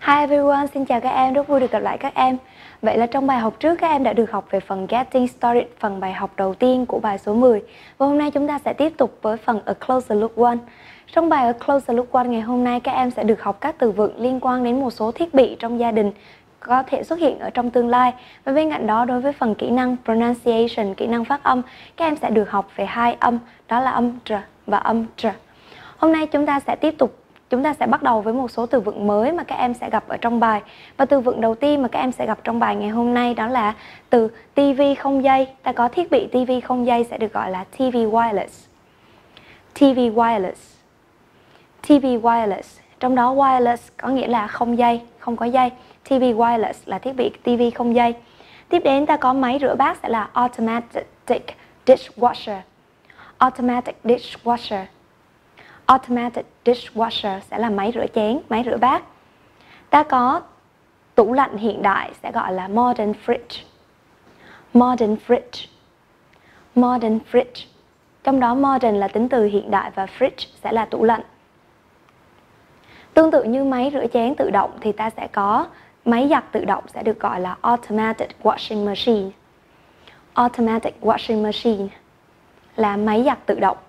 Hi everyone, xin chào các em, rất vui được gặp lại các em. Vậy là trong bài học trước các em đã được học về phần Getting Started, phần bài học đầu tiên của bài số 10. Và hôm nay chúng ta sẽ tiếp tục với phần A Closer Look One. Trong bài A Closer Look One ngày hôm nay các em sẽ được học các từ vựng liên quan đến một số thiết bị trong gia đình có thể xuất hiện ở trong tương lai. Và bên cạnh đó, đối với phần kỹ năng pronunciation, kỹ năng phát âm, các em sẽ được học về hai âm, đó là âm tr và âm tr. Hôm nay chúng ta sẽ bắt đầu với một số từ vựng mới mà các em sẽ gặp ở trong bài. Và từ vựng đầu tiên mà các em sẽ gặp trong bài ngày hôm nay đó là từ TV không dây. Ta có thiết bị TV không dây sẽ được gọi là TV wireless. TV wireless. TV wireless. Trong đó wireless có nghĩa là không dây, không có dây. TV wireless là thiết bị TV không dây. Tiếp đến ta có máy rửa bát sẽ là automatic dishwasher. Automatic dishwasher. Automatic dishwasher sẽ là máy rửa chén, máy rửa bát. Ta có tủ lạnh hiện đại sẽ gọi là modern fridge. Modern fridge. Modern fridge. Trong đó modern là tính từ hiện đại và fridge sẽ là tủ lạnh. Tương tự như máy rửa chén tự động thì ta sẽ có máy giặt tự động sẽ được gọi là automatic washing machine. Automatic washing machine là máy giặt tự động.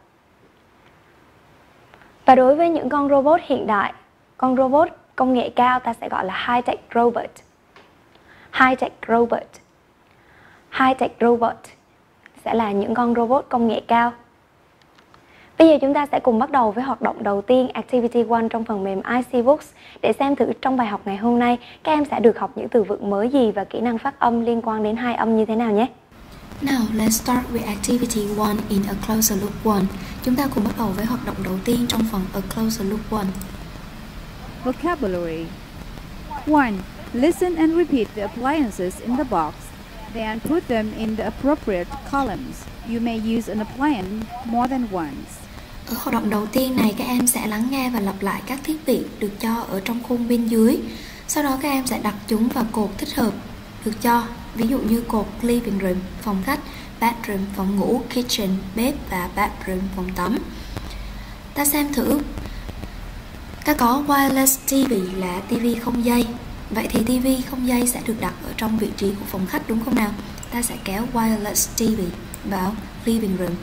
Và đối với những con robot hiện đại, con robot công nghệ cao ta sẽ gọi là high-tech robot. High-tech robot. High-tech robot sẽ là những con robot công nghệ cao. Bây giờ chúng ta sẽ cùng bắt đầu với hoạt động đầu tiên, Activity 1 trong phần mềm IC Books. Để xem thử trong bài học ngày hôm nay, các em sẽ được học những từ vựng mới gì và kỹ năng phát âm liên quan đến hai âm như thế nào nhé. Now let's start with activity 1 in A Closer Look 1. Chúng ta cùng bắt đầu với hoạt động đầu tiên trong phần A Closer Look 1. Vocabulary. 1. Listen and repeat the appliances in the box, then put them in the appropriate columns. You may use an appliance more than once. Ở hoạt động đầu tiên này, các em sẽ lắng nghe và lặp lại các thiết bị được cho ở trong khung bên dưới. Sau đó các em sẽ đặt chúng vào cột thích hợp được cho. Ví dụ như cột living room, phòng khách, bedroom, phòng ngủ, kitchen, bếp và bathroom, phòng tắm. Ta xem thử. Ta có wireless TV là TV không dây. Vậy thì TV không dây sẽ được đặt ở trong vị trí của phòng khách đúng không nào? Ta sẽ kéo wireless TV vào living room.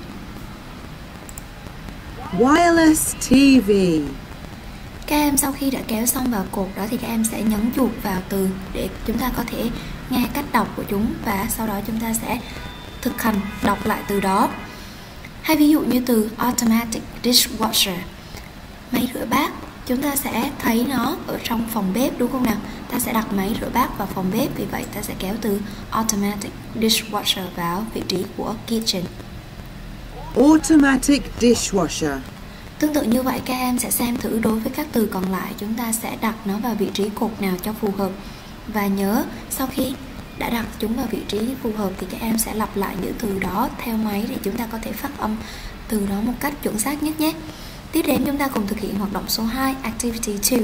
Wireless TV. Các em sau khi đã kéo xong vào cột đó thì các em sẽ nhấn chuột vào từ để chúng ta có thể nghe cách đọc của chúng và sau đó chúng ta sẽ thực hành đọc lại từ đó. Hay ví dụ như từ automatic dishwasher, máy rửa bát, chúng ta sẽ thấy nó ở trong phòng bếp đúng không nào? Ta sẽ đặt máy rửa bát vào phòng bếp, vì vậy ta sẽ kéo từ automatic dishwasher vào vị trí của kitchen. Automatic dishwasher. Tương tự như vậy, các em sẽ xem thử đối với các từ còn lại chúng ta sẽ đặt nó vào vị trí cột nào cho phù hợp. Và nhớ, sau khi đã đặt chúng vào vị trí phù hợp thì các em sẽ lặp lại những từ đó theo máy để chúng ta có thể phát âm từ đó một cách chuẩn xác nhất nhé. Tiếp đến chúng ta cùng thực hiện hoạt động số 2, Activity 2.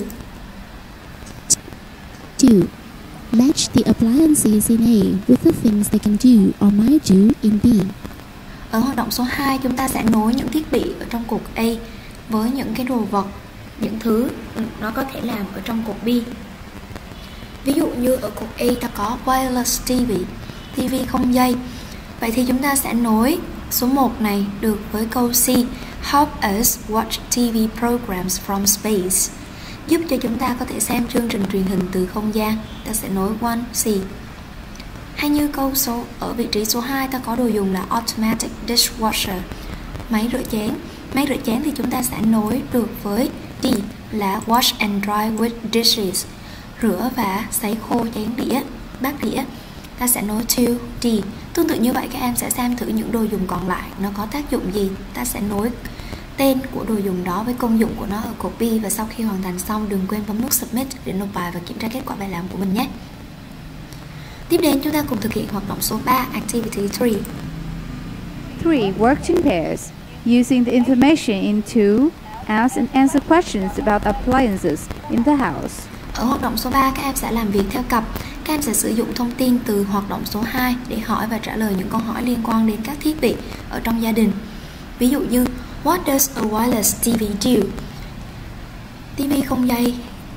2. Match the appliances in A with the things they can do or might do in B. Ở hoạt động số 2, chúng ta sẽ nối những thiết bị ở trong cột A với những cái đồ vật, những thứ nó có thể làm ở trong cột B. Ví dụ như ở cột A ta có wireless TV, TV không dây. Vậy thì chúng ta sẽ nối số 1 này được với câu C, help us watch TV programs from space, giúp cho chúng ta có thể xem chương trình truyền hình từ không gian. Ta sẽ nối 1C. Hay như câu số ở vị trí số 2 ta có đồ dùng là automatic dishwasher, máy rửa chén. Máy rửa chén thì chúng ta sẽ nối được với D là wash and dry with dishes, rửa và sấy khô chén đĩa, bát đĩa. Ta sẽ nối to D. Tương tự như vậy, các em sẽ xem thử những đồ dùng còn lại nó có tác dụng gì. Ta sẽ nối tên của đồ dùng đó với công dụng của nó ở cột B. Và sau khi hoàn thành xong, đừng quên bấm nút Submit để nộp bài và kiểm tra kết quả bài làm của mình nhé. Tiếp đến chúng ta cùng thực hiện hoạt động số 3, Activity 3. 3. Work in pairs, using the information in 2. Ask and answer questions about appliances in the house. Ở hoạt động số 3, các em sẽ làm việc theo cặp. Các em sẽ sử dụng thông tin từ hoạt động số 2 để hỏi và trả lời những câu hỏi liên quan đến các thiết bị ở trong gia đình. Ví dụ như What does a wireless TV do? TV không dây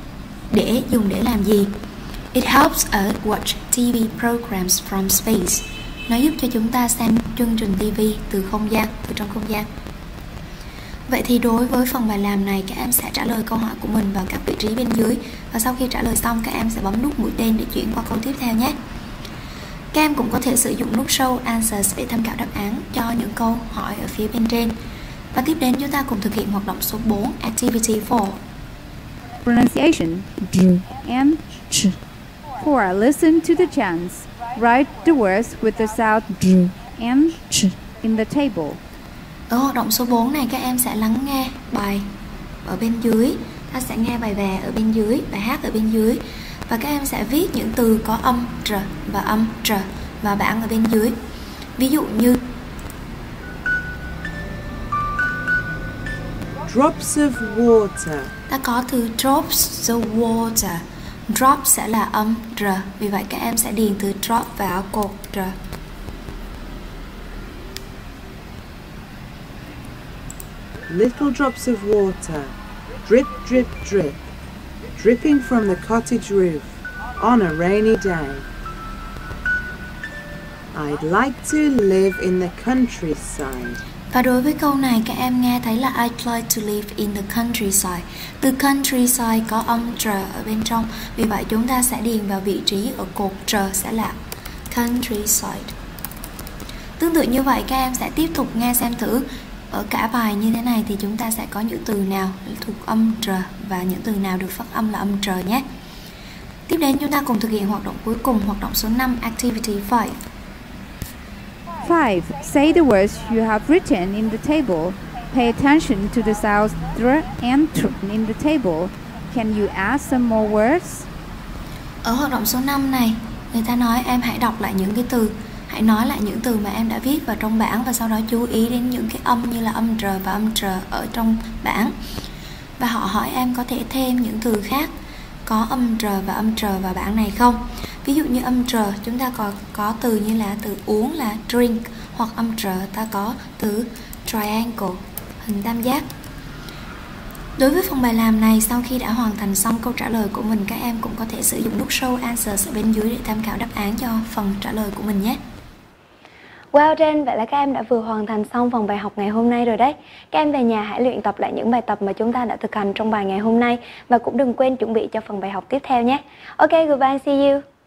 để dùng để làm gì? It helps us watch TV programs from space. Nó giúp cho chúng ta xem chương trình TV từ không gian, từ trong không gian. Vậy thì đối với phần bài làm này, các em sẽ trả lời câu hỏi của mình vào các vị trí bên dưới. Và sau khi trả lời xong, các em sẽ bấm nút mũi tên để chuyển qua câu tiếp theo nhé. Các em cũng có thể sử dụng nút Show Answers để tham khảo đáp án cho những câu hỏi ở phía bên trên. Và tiếp đến chúng ta cùng thực hiện hoạt động số 4, Activity 4. Pronunciation. And 4. Listen to the chants. Write the words with the sound and in the table. Ở hoạt động số 4 này, các em sẽ lắng nghe bài ở bên dưới. Ta sẽ nghe bài về ở bên dưới, bài hát ở bên dưới. Và các em sẽ viết những từ có âm tr và âm tr vào bảng ở bên dưới. Ví dụ như Drops of water. ta có từ drops of water. Drop sẽ là âm tr, vì vậy các em sẽ điền từ drop vào cột tr. Little drops of water. Drip, drip, drip. Dripping from the cottage roof on a rainy day. I'd like to live in the countryside. Và đối với câu này, các em nghe thấy là I'd like to live in the countryside. Từ countryside có âm tr ở bên trong, vì vậy chúng ta sẽ điền vào vị trí ở cột tr sẽ là countryside. Tương tự như vậy, các em sẽ tiếp tục nghe xem thử ở cả bài như thế này thì chúng ta sẽ có những từ nào thuộc âm tr và những từ nào được phát âm là âm tr nhé. Tiếp đến chúng ta cùng thực hiện hoạt động cuối cùng, hoạt động số 5, Activity 5. 5. Say the words you have written in the table. Pay attention to the sounds dr and tr in the table. Can you add some more words? Ở hoạt động số 5 này, người ta nói em hãy đọc lại những cái từ, hãy nói lại những từ mà em đã viết vào trong bảng và sau đó chú ý đến những cái âm như là âm r và âm tr ở trong bảng. Và họ hỏi em có thể thêm những từ khác có âm r và âm tr vào bảng này không? Ví dụ như âm tr chúng ta có từ như là từ uống là drink, hoặc âm tr ta có từ triangle, hình tam giác. Đối với phần bài làm này, sau khi đã hoàn thành xong câu trả lời của mình, các em cũng có thể sử dụng nút Show Answers ở bên dưới để tham khảo đáp án cho phần trả lời của mình nhé. Wow Jen, vậy là các em đã vừa hoàn thành xong phần bài học ngày hôm nay rồi đấy. Các em về nhà hãy luyện tập lại những bài tập mà chúng ta đã thực hành trong bài ngày hôm nay và cũng đừng quên chuẩn bị cho phần bài học tiếp theo nhé. Ok, goodbye, see you.